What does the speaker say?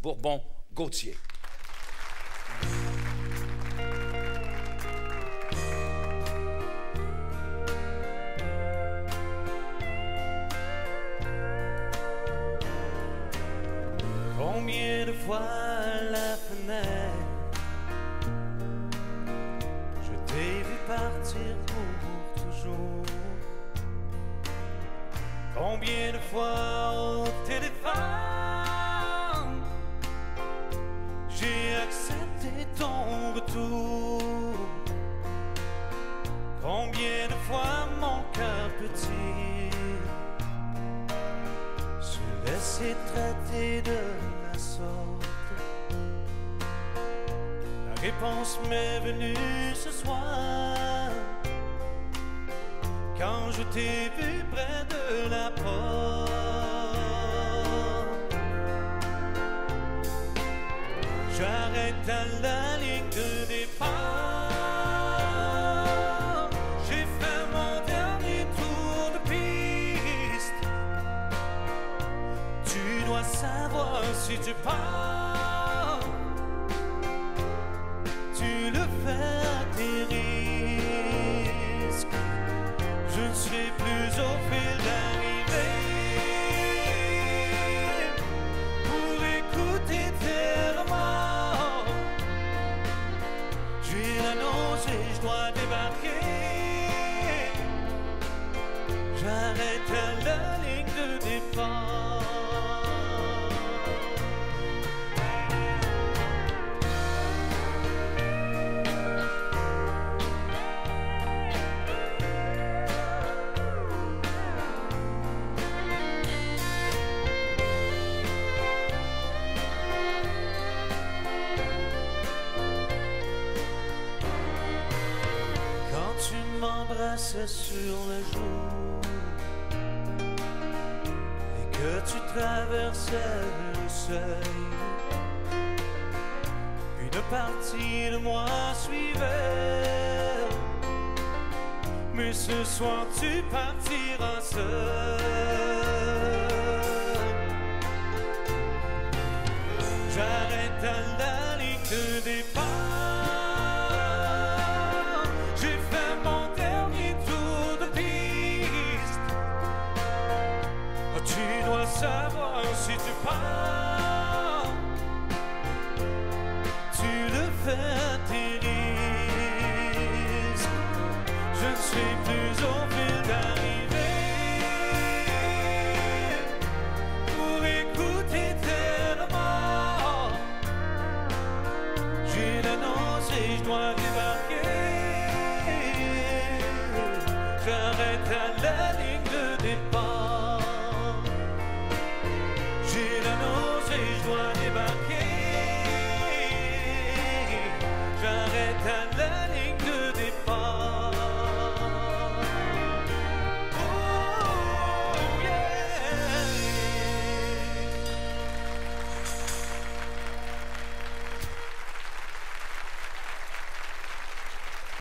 Bourbon-Gauthier. Combien de fois à la fenêtre je t'ai vu partir pour toujours. Combien de fois au téléphone j'ai accepté ton retour. Combien de fois mon cœur petit se laissait traiter de la sorte. La réponse m'est venue ce soir quand je t'ai vu près de la porte. J'arrête à la ligne de départ. J'ai fait mon dernier tour de piste. Tu dois savoir si tu pars, tu le fais à tes risques. Je ne serai plus au fil d'arrivée pour écouter tes remords. J'ai la nausée, je dois débarquer. J'arrête à la ligne de départ. M'embrassais sur le jour et que tu traversais le seuil, une partie de moi suivait, mais ce soir tu partiras seul. J'arrête à la ligne de départ. Tu dois savoir si tu pars, tu le fais à tes risques. Je ne suis plus au fil d'arrivée pour écouter tes remords. J'ai la nausée, je dois débarquer. J'arrête à la ligne de départ. J'ai la nausée, je dois débarquer. J'arrête à